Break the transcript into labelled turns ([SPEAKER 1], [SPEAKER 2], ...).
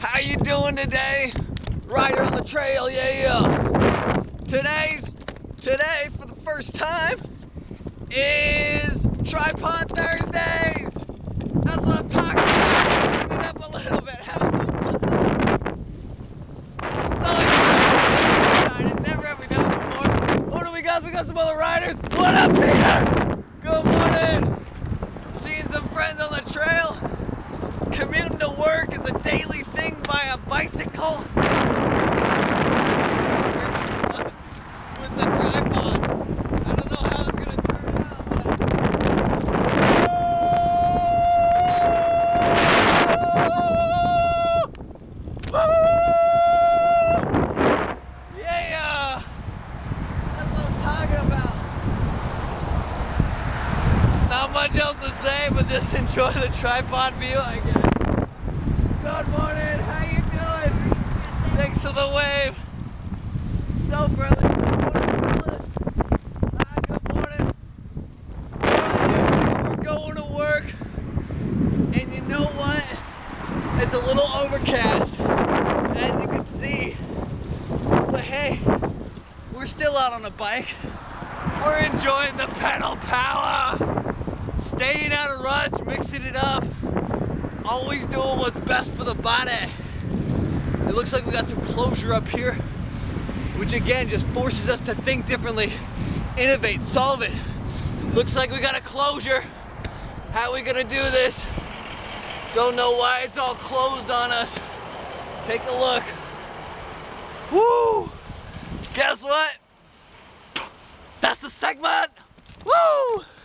[SPEAKER 1] How you doing today? Rider on the trail, yeah. Today for the first time is Tripod Thursdays. That's what I'm talking about. Mixing it up a little bit, having some fun. I'm so excited. Never have we done it before. What do we got? We got some other riders. What up, Peter? Good morning. Seeing some friends on the trail. Commuting to work is a daily thing by a bicycle. With the tripod. I don't know how it's going to turn out, but... Yeah! That's what I'm talking about. Not much else to say, but just enjoy the tripod view, I guess. Good morning, how you doing? Thanks for the wave. So friendly. Good morning, fellas. Good morning. We're going to work. And you know what? It's a little overcast, as you can see. But hey, we're still out on a bike. We're enjoying the pedal power. Staying out of ruts, mixing it up. Always doing what's best for the body. It looks like we got some closure up here, which again just forces us to think differently, innovate, solve it. Looks like we got a closure. How are we gonna do this? Don't know why it's all closed on us. Take a look. Woo! Guess what? That's the segment. Woo!